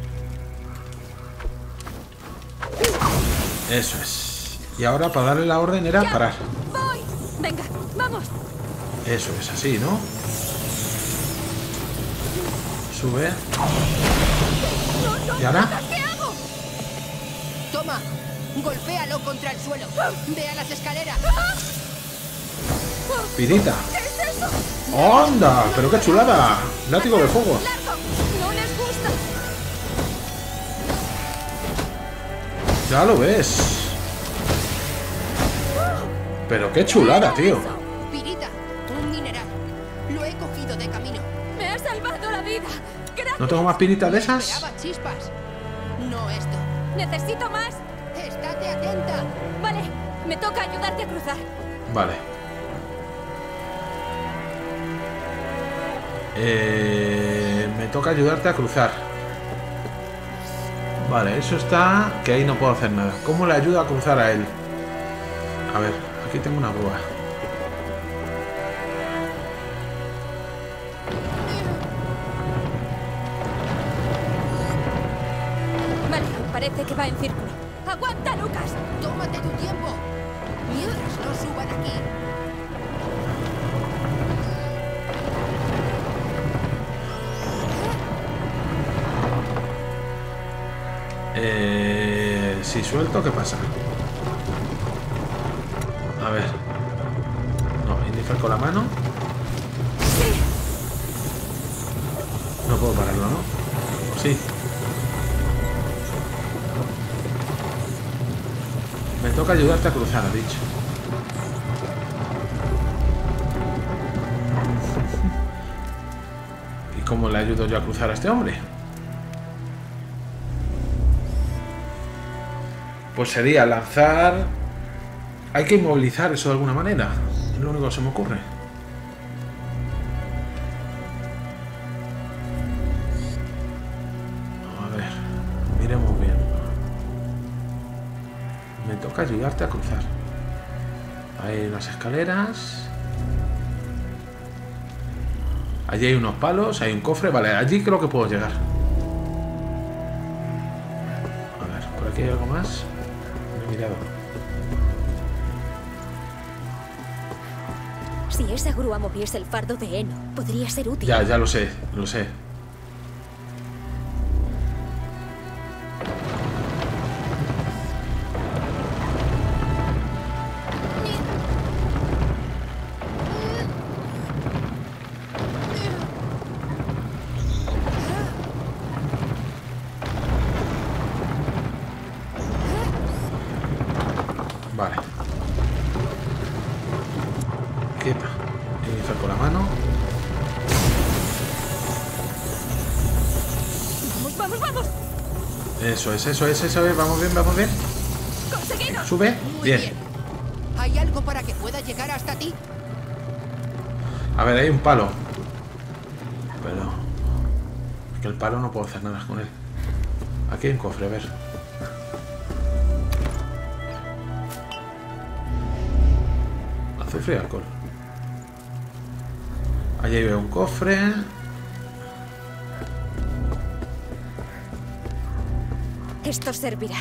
Eso es. Y ahora para darle la orden era parar. ¡Voy! Venga, vamos. Eso es así, ¿no? Sube. ¿Y ahora? ¿Qué hago? Toma, golpéalo contra el suelo. Ve a las escaleras. Pirita. ¿Qué es eso? ¡Onda! ¡Pero qué chulada! Látigo de fuego. ¡Largo! ¡No les gusta! Ya lo ves. Pero qué chulada, tío. Pirita, un mineral. Lo he cogido de camino. ¡Me ha salvado la vida! ¡Gracias! ¿No tengo más piritas de esas? Esperaba chispas. No esto. ¡Necesito más! Estate atenta. Vale, me toca ayudarte a cruzar. Vale. Me toca ayudarte a cruzar. Vale, eso está... Que ahí no puedo hacer nada. ¿Cómo le ayudo a cruzar a él? A ver, aquí tengo una grúa. Vale, parece que va en círculo. ¡Aguanta, Lucas! Tómate tu tiempo. Mientras no suban aquí. Si suelto, ¿qué pasa? A ver. No, indicar con la mano. No puedo pararlo, ¿no? ¿O sí? Me toca ayudarte a cruzar, ha dicho. ¿Y cómo le ayudo yo a cruzar a este hombre? Pues sería lanzar... Hay que inmovilizar eso de alguna manera. Es lo único que se me ocurre. A ver, miremos bien. Me toca ayudarte a cruzar. Hay unas escaleras. Allí hay unos palos, hay un cofre. Vale, allí creo que puedo llegar. A ver, por aquí hay algo más. No he mirado. Si esa grúa moviese el fardo de heno, podría ser útil. Ya lo sé, lo sé. Vale. Quieta. Iniciar con la mano. ¡Vamos, vamos, vamos! Eso es, eso es, eso es. Vamos bien, vamos bien. ¡Conseguido! Sube. Muy Bien. ¿Hay algo para que pueda llegar hasta ti? A ver, hay un palo. Pero... Es que el palo no puedo hacer nada con él. Aquí hay un cofre, a ver. Azufre y alcohol. Allí veo un cofre. Esto servirá.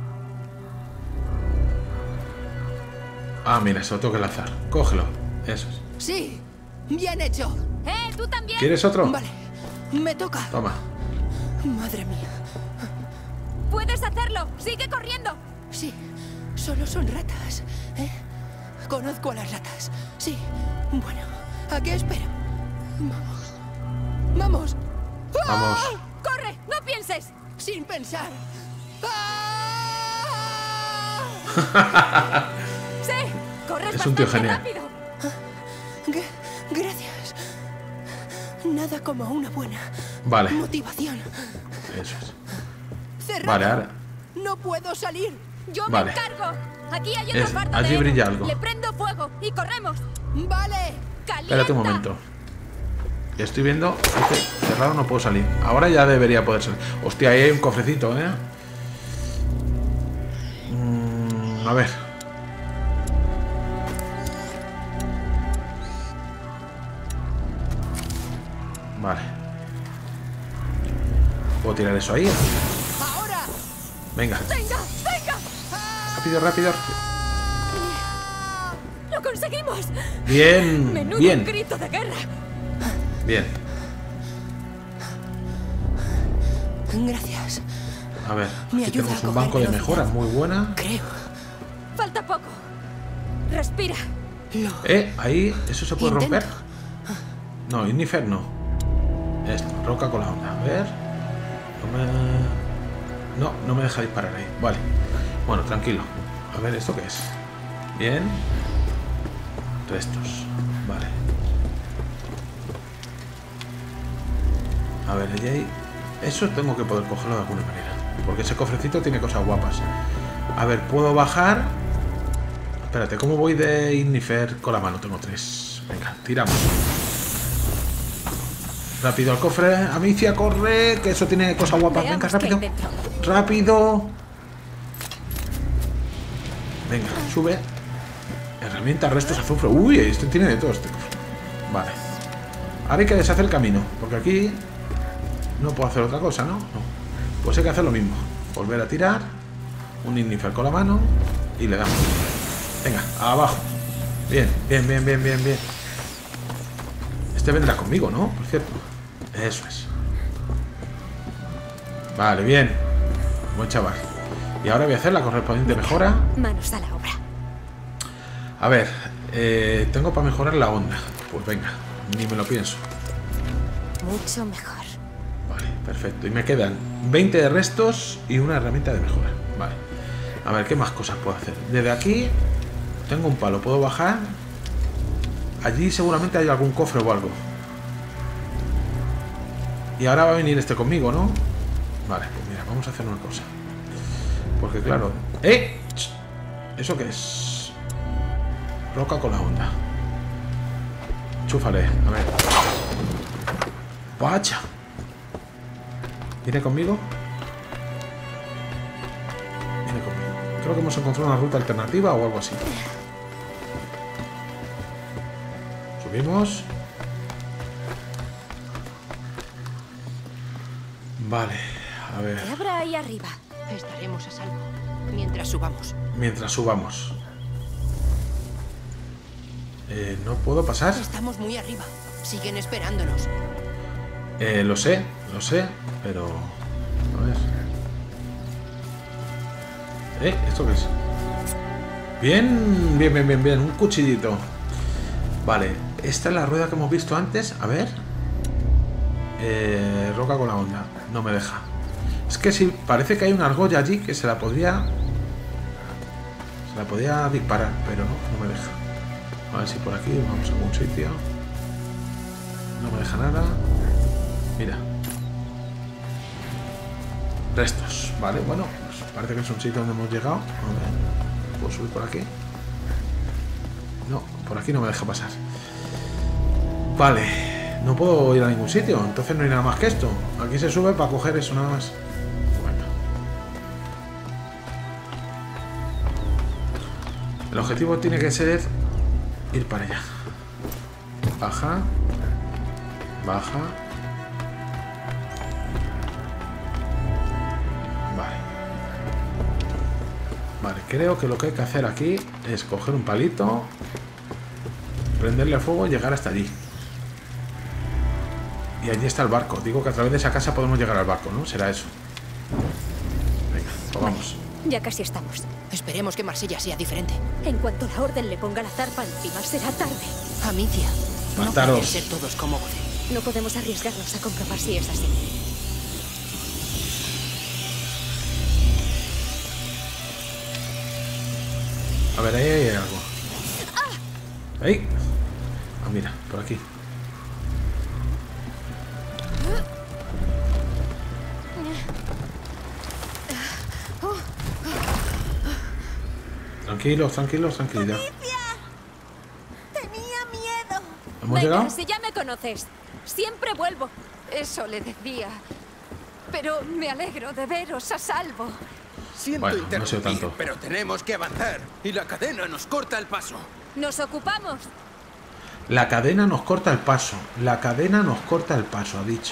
Ah, mira, eso tengo que lanzar. Cógelo. Eso es. Sí, bien hecho. ¿Tú también? ¿Quieres otro? Vale, me toca. Toma. Madre mía. ¡Puedes hacerlo! ¡Sigue corriendo! Sí, solo son ratas, ¿eh? Conozco a las ratas. Sí, bueno, ¿a qué espero? Vamos. ¡Vamos! Vamos. ¡Corre! ¡No pienses! Sin pensar. ¡Sí! ¡Corres Es un tío bastante genial. rápido! Gracias. Nada como una buena Vale, motivación. eso es. Cerrado. Vale, ahora. No puedo salir. ¡Yo Vale. me encargo! Aquí hay otro fardo allí de heno. brilla algo. Le prendo fuego y corremos. Vale. ¡Calienta! Espérate un momento. Estoy viendo. Dice, cerrado, no puedo salir. Ahora ya debería poder salir. Hostia, ahí hay un cofrecito, ¿eh? A ver. Vale. ¿Puedo tirar eso ahí? Ahora. Venga. ¡Venga! ¡Venga! Rápido, rápido. ¡Lo conseguimos! Bien, ¡Menudo bien, grito de guerra! bien. Gracias. A ver, Me aquí ayuda tenemos a un coger banco de velocidad. mejoras muy buena. Creo. Falta poco. Respira. Ahí, ¿eso se puede Intento. romper? No, Innifer no. Esto, roca con la onda. A ver. No me deja disparar ahí. Vale. Bueno, tranquilo. A ver, ¿esto qué es? Bien. Restos. Vale. A ver, allí hay... Eso tengo que poder cogerlo de alguna manera. Porque ese cofrecito tiene cosas guapas. A ver, ¿puedo bajar? Espérate, ¿cómo voy de Innifer con la mano? Tengo 3. Venga, tiramos. Rápido al cofre. Amicia, corre, que eso tiene cosas guapas. Veamos Venga, qué hay rápido. dentro. Rápido. Venga, sube. Herramienta, restos, azufre. Uy, esto tiene de todo este cofre. Vale. Ahora hay que deshacer el camino. Porque aquí no puedo hacer otra cosa, ¿no? No. Pues hay que hacer lo mismo. Volver a tirar. Un Innifer con la mano. Y le damos. Venga, abajo. Bien, bien, bien, bien, bien, bien. Este vendrá conmigo, ¿no? Por cierto. Eso es. Vale, bien. Buen chaval. Y ahora voy a hacer la correspondiente mejora. Manos a la obra. A ver, tengo para mejorar la onda. Pues venga, ni me lo pienso. Mucho mejor. Vale, perfecto. Y me quedan 20 de restos y una herramienta de mejora. Vale. A ver, ¿qué más cosas puedo hacer? Desde aquí tengo un palo, puedo bajar. Allí seguramente hay algún cofre o algo. Y ahora va a venir este conmigo, ¿no? Vale, pues mira, vamos a hacer una cosa. Porque claro... ¡Eh! ¿Eso qué es? Roca con la onda. Chúfale, a ver. ¡Vaya! ¿Viene conmigo? Viene conmigo. Creo que hemos encontrado una ruta alternativa o algo así. Subimos. Vale, a ver. ¿Qué habrá ahí arriba? Estaremos a salvo mientras subamos. Mientras subamos. ¿No puedo pasar? Estamos muy arriba. Siguen esperándonos. Lo sé, pero... A ver. ¿Esto qué es? Bien, bien, bien, bien, bien. Un cuchillito. Vale, esta es la rueda que hemos visto antes. A ver. Roca con la onda. No me deja. Es que sí, parece que hay una argolla allí que se la podría disparar, pero no me deja. A ver si por aquí vamos a algún sitio. No me deja nada. Mira. Restos. Vale, bueno, pues parece que es un sitio donde hemos llegado. A ver. ¿Puedo subir por aquí? No, por aquí no me deja pasar. Vale. No puedo ir a ningún sitio, entonces no hay nada más que esto. Aquí se sube para coger eso nada más. Bueno. El objetivo tiene que ser ir para allá. Baja. Baja. Vale. Vale, creo que lo que hay que hacer aquí es coger un palito, prenderle fuego y llegar hasta allí. Y allí está el barco. Digo que a través de esa casa podemos llegar al barco, ¿no? Será eso. Venga, pues vamos. Ya casi estamos. Esperemos que Marsella sea diferente. En cuanto la orden le ponga la zarpa encima, será tarde. Amicia, no Mataros. pueden ser todos como Godel. No podemos arriesgarnos a comprobar si es así. A ver, ahí hay algo. ¡Ahí! Ah, mira, por aquí. Tranquilos, tranquilos, tranquilidad. Tenía miedo. ¿Hemos llegado? Si ya me conoces, siempre vuelvo. Eso le decía. Pero me alegro de veros a salvo. Siento Bueno, no sé interrumpir, tanto. pero tenemos que avanzar. Y la cadena nos corta el paso. Nos ocupamos. La cadena nos corta el paso. La cadena nos corta el paso, ha dicho.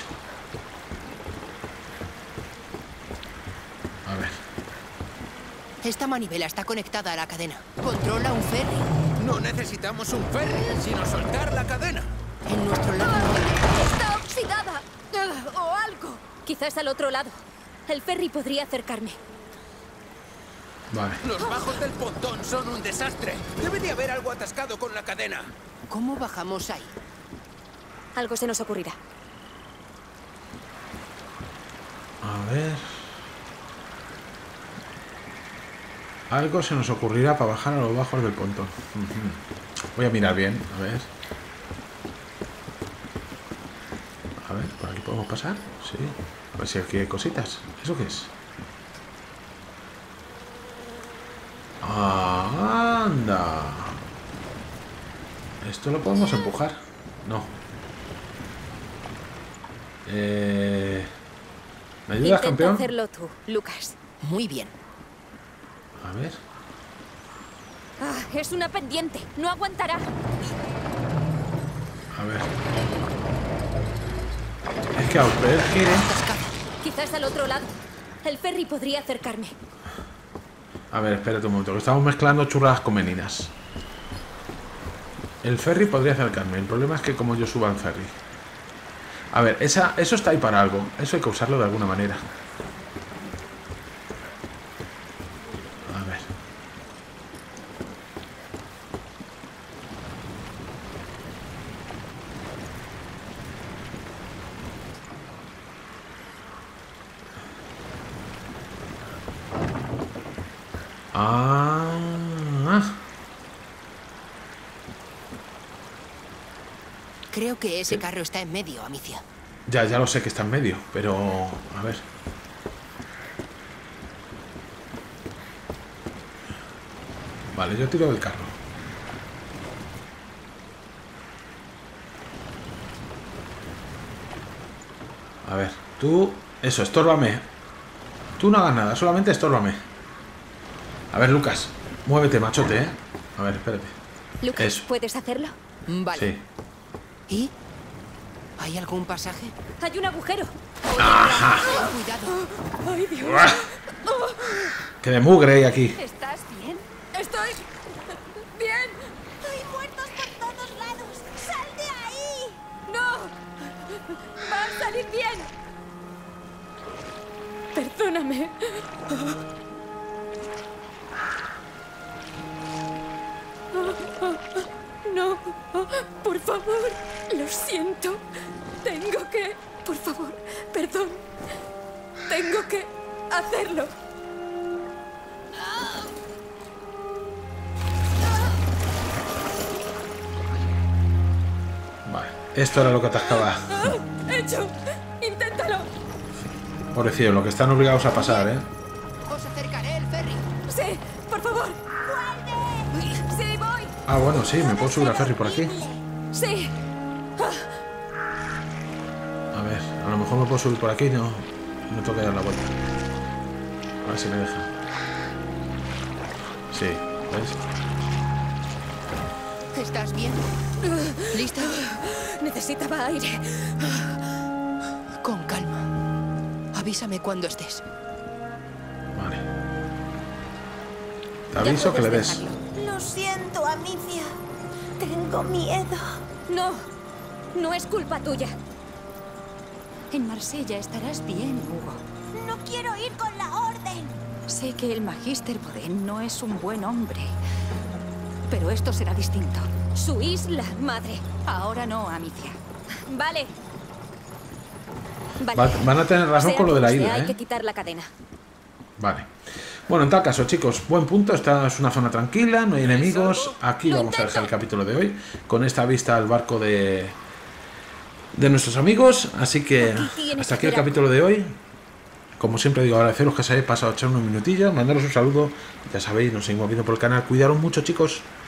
A ver. Esta manivela está conectada a la cadena. ¿Controla un ferry? No necesitamos un ferry, sino soltar la cadena. En nuestro lado no hay. Está oxidada. O algo. Quizás al otro lado. El ferry podría acercarme. Vale. Los bajos del pontón son un desastre. Debe de haber algo atascado con la cadena. ¿Cómo bajamos ahí? Algo se nos ocurrirá. A ver. Algo se nos ocurrirá para bajar a los bajos del pontón. Voy a mirar bien, a ver. A ver, ¿por aquí podemos pasar? Sí. A ver si aquí hay cositas. ¿Eso qué es? ¡Anda! ¿Esto lo podemos empujar? No. ¿Me ayudas, Intenta campeón? hacerlo tú, Lucas. Muy bien. A ver. Es una pendiente. No aguantará. A ver. Es que al ver gire... Quizás al otro lado. El ferry podría acercarme. A ver, espérate un momento, que estamos mezclando churras con meninas. El ferry podría acercarme. El problema es que como yo suba al ferry. A ver, eso está ahí para algo. Eso hay que usarlo de alguna manera. A ver. Creo que ese carro está en medio, Amicia. Ya lo sé que está en medio, pero... A ver. Vale, yo tiro del carro. A ver, tú... Eso, estórbame. Tú no hagas nada, solamente estórbame. A ver, Lucas, muévete, machote, ¿eh? A ver, espérate. Lucas, Eso. ¿puedes hacerlo? Vale. Sí. ¿Y? ¿Hay algún pasaje? Hay un agujero. ¡Ajá! Cuidado. ¡Ay, Dios! Que de mugre hay aquí. ¿Estás bien? Estoy... bien. Hay muertos por todos lados. ¡Sal de ahí! ¡No! ¡Va a salir bien! Perdóname. No, por favor, lo siento. Tengo que... Por favor, perdón. Tengo que hacerlo. Vale, esto era lo que atascaba. ¡Hecho! ¡Inténtalo! Pobrecillo, lo que están obligados a pasar, ¿eh? Os acercaré el ferry. Sí, por favor. Sí, voy. Ah, bueno, sí, me puedo subir al ferry por aquí. Sí. A ver, a lo mejor me puedo subir por aquí, no. Me tengo que dar la vuelta. A ver si me deja. Sí, ¿ves? ¿Estás bien? ¿Lista? Necesitaba aire. Con calma. Avísame cuando estés. Vale. Te aviso que le des. Lo siento, Amicia. Tengo miedo. No, no es culpa tuya. En Marsella estarás bien, Hugo. No quiero ir con la orden. Sé que el Magister Boden no es un buen hombre, pero esto será distinto. Su isla, madre. Ahora no, Amicia. Vale, Van a tener razón con lo de la isla, Hay ¿eh? que quitar la cadena. Vale. Bueno, en tal caso, chicos, buen punto. Esta es una zona tranquila, no hay enemigos. Aquí vamos a dejar el capítulo de hoy, con esta vista al barco de nuestros amigos. Así que hasta aquí el capítulo de hoy. Como siempre digo, agradeceros que os hayáis pasado a echar unos minutillos, mandaros un saludo. Ya sabéis, nos seguimos viendo por el canal. Cuidaros mucho, chicos.